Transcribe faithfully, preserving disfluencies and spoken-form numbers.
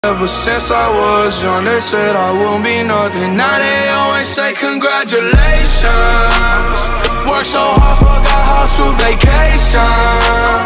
Ever since I was young, they said I won't be nothing. Now they always say congratulations. Worked so hard, forgot how to vacation.